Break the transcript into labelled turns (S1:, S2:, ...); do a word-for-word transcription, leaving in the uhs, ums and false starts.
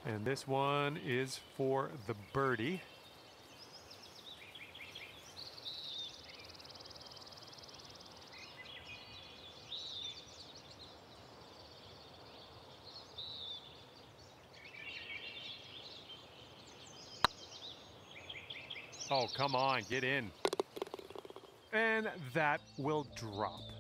S1: And this one is for the birdie. Oh, come on, get in. And that will drop.